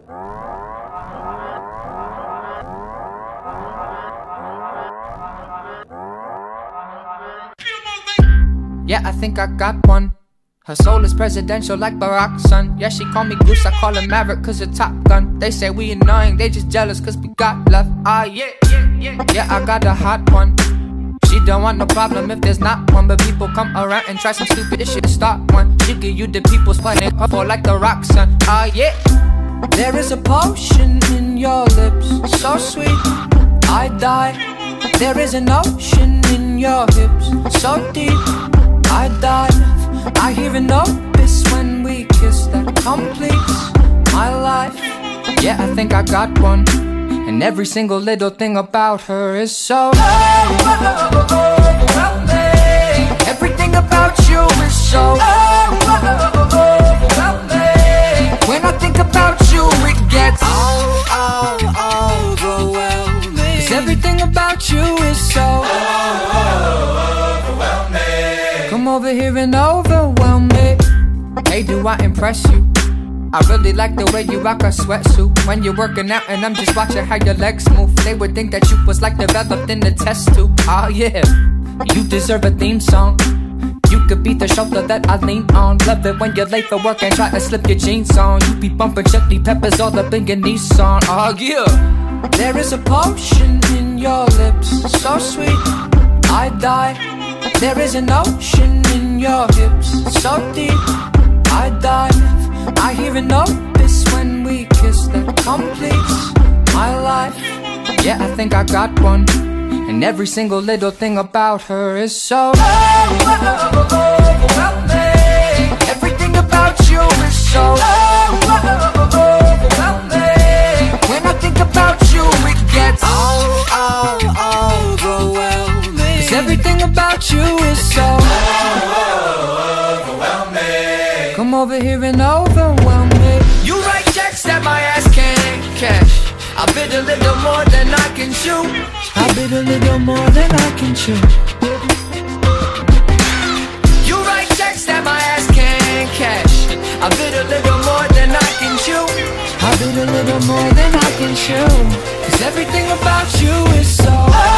Yeah, I think I got one. Her soul is presidential like Barack's son. Yeah, she call me Goose, I call her Maverick cause her Top Gun. They say we annoying, they just jealous cause we got love. Yeah, I got a hot one. She don't want no problem if there's not one, but people come around and try some stupid shit to start one. She give you the people's money for like the rock son. Yeah. There is a potion in your lips, so sweet, I die. There is an ocean in your hips, so deep, I dive. I hear an opus when we kiss that completes my life. Yeah, I think I got one. And every single little thing about her is so overwhelming. Everything about you is so overwhelming. When I think about you it gets overwhelming. 'Cause everything about you is so overwhelming. Come over here and overwhelm me. Hey, do I impress you? I really like the way you rock a sweatsuit when you're working out and I'm just watching how your legs move. They would think that you was like developed in the test tube. Yeah, you deserve a theme song. You could be the shoulder that I lean on. Love it when you're late for work and try to slip your jeans on. You be bumping chili peppers all up in your Nissan. Yeah. There is a potion in your lips, so sweet, I die. There is an ocean in your hips, so deep, I dive. I hear an opus when we kiss that completes my life. Yeah, I think I got one. And every single little thing about her is so overwhelming. Everything about you is so overwhelming. When I think about you it gets overwhelming. 'Cause everything about you is so overwhelming. Come over here and overwhelm me. You write checks that my ass can't cash. I bid a little more than I can chew. I bid a little more than I can chew. You write checks that my ass can't cash. I bid a little more than I can chew. I bid a little more than I can chew. 'Cause everything about you is so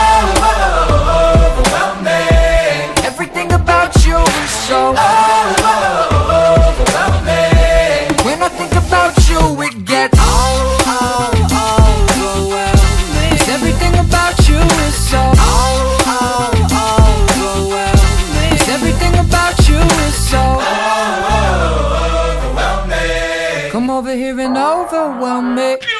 overwhelming. Everything about you is so overwhelming. When I think about you it gets overwhelming. 'Cause everything about you is so overwhelming. 'Cause everything about you is so overwhelming. Come over here and overwhelm me.